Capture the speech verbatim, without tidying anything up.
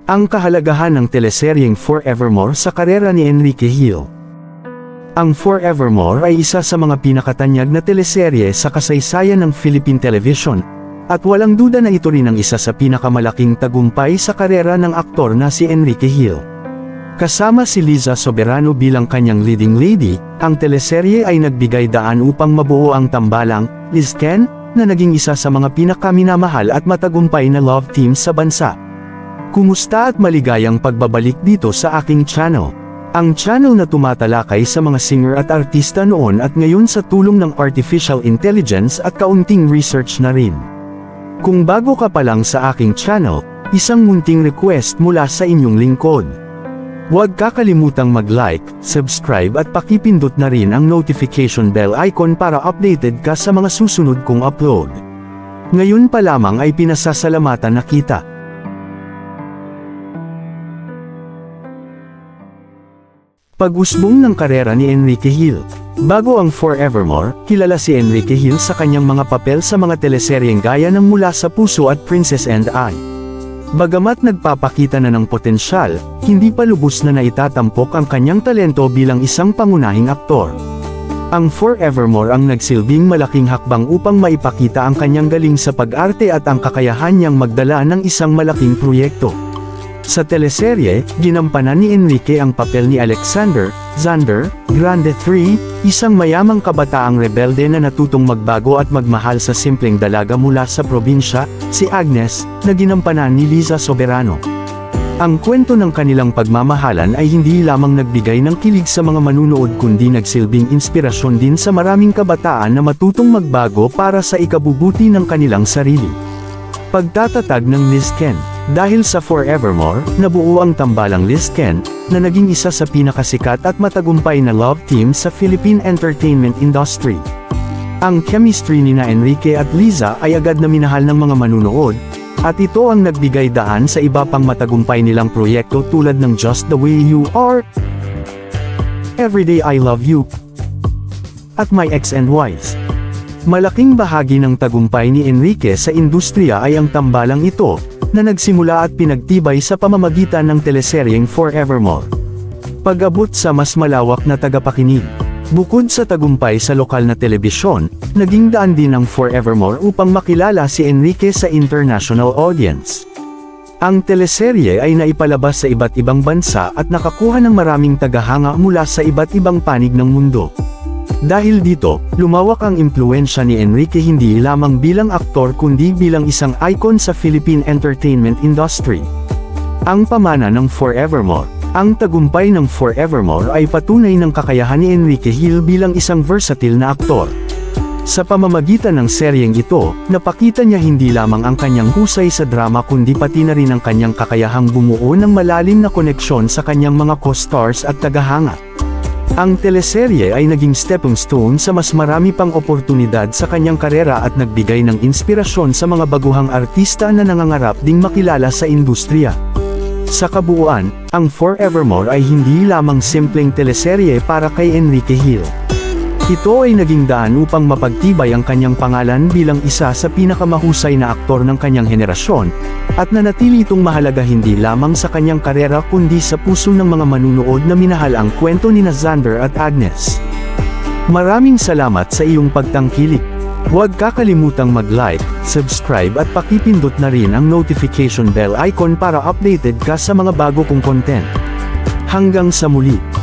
Ang kahalagahan ng teleseryeng Forevermore sa karera ni Enrique Hill. Ang Forevermore ay isa sa mga pinakatanyag na teleserye sa kasaysayan ng Philippine television, at walang duda na ito rin ang isa sa pinakamalaking tagumpay sa karera ng aktor na si Enrique Hill. Kasama si Liza Soberano bilang kanyang leading lady, ang teleserye ay nagbigay daan upang mabuo ang tambalang Liz Ken, na naging isa sa mga pinakaminamahal at matagumpay na love team sa bansa. Kumusta at maligayang pagbabalik dito sa aking channel. Ang channel na tumatalakay sa mga singer at artista noon at ngayon sa tulong ng artificial intelligence at kaunting research na rin. Kung bago ka pa lang sa aking channel, isang munting request mula sa inyong lingkod. Huwag kakalimutang mag-like, subscribe at pakipindot na rin ang notification bell icon para updated ka sa mga susunod kong upload. Ngayon pa lamang ay pinasasalamatan na kita. Pag-usbong ng karera ni Enrique Hill. Bago ang Forevermore, kilala si Enrique Hill sa kanyang mga papel sa mga teleseryeng gaya ng Mula sa Puso at Princess and I. Bagamat nagpapakita na ng potensyal, hindi pa lubos na naitatampok ang kanyang talento bilang isang pangunahing aktor. Ang Forevermore ang nagsilbing malaking hakbang upang maipakita ang kanyang galing sa pag-arte at ang kakayahan niyang magdala ng isang malaking proyekto. Sa teleserye, ginampanan ni Enrique ang papel ni Alexander Xander Grande the third, isang mayamang kabataang rebelde na natutong magbago at magmahal sa simpleng dalaga mula sa probinsya, si Agnes, na ginampanan ni Liza Soberano. Ang kwento ng kanilang pagmamahalan ay hindi lamang nagbigay ng kilig sa mga manunood kundi nagsilbing inspirasyon din sa maraming kabataan na matutong magbago para sa ikabubuti ng kanilang sarili. Pagtatatag ng Liz Ken. Dahil sa Forevermore, nabuo ang tambalang Liz Ken, na naging isa sa pinakasikat at matagumpay na love team sa Philippine entertainment industry. Ang chemistry ni na Enrique at Liza ay agad na minahal ng mga manunood, at ito ang nagbigay daan sa iba pang matagumpay nilang proyekto tulad ng Just the Way You Are, Everyday I Love You, at My Ex and Wives. Malaking bahagi ng tagumpay ni Enrique sa industriya ay ang tambalang ito, na nagsimula at pinagtibay sa pamamagitan ng teleseryeng Forevermore. Pag-abot sa mas malawak na tagapakinig. Bukod sa tagumpay sa lokal na telebisyon, naging daan din ang Forevermore upang makilala si Enrique sa international audience. Ang teleserye ay naipalabas sa iba't ibang bansa at nakakuha ng maraming tagahanga mula sa iba't ibang panig ng mundo. Dahil dito, lumawak ang impluwensya ni Enrique hindi lamang bilang aktor kundi bilang isang icon sa Philippine entertainment industry. Ang pamana ng Forevermore. Ang tagumpay ng Forevermore ay patunay ng kakayahan ni Enrique Hill bilang isang versatile na aktor. Sa pamamagitan ng seryeng ito, napakita niya hindi lamang ang kanyang husay sa drama kundi pati na rin ang kanyang kakayahang bumuo ng malalim na koneksyon sa kanyang mga co-stars at tagahanga. Ang teleserye ay naging stepping stone sa mas marami pang oportunidad sa kanyang karera at nagbigay ng inspirasyon sa mga baguhang artista na nangangarap ding makilala sa industriya. Sa kabuuan, ang Forevermore ay hindi lamang simpleng teleserye para kay Enrique Hill. Ito ay naging daan upang mapagtibay ang kanyang pangalan bilang isa sa pinakamahusay na aktor ng kanyang henerasyon, at nanatili itong mahalaga hindi lamang sa kanyang karera kundi sa puso ng mga manunood na minahal ang kwento ni Xander at Agnes. Maraming salamat sa iyong pagtangkilik. Huwag kakalimutang mag-like, subscribe at pakipindot na rin ang notification bell icon para updated ka sa mga bago kong content. Hanggang sa muli.